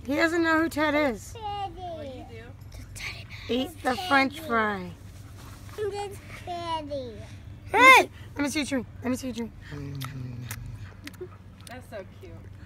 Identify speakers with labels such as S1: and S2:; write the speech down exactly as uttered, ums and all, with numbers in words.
S1: He doesn't know who Ted is.
S2: What do you do?
S1: Eat the French fry.
S3: It's Daddy.
S1: Hey! Let me see your drink. Let me see your drink.
S2: That's so cute.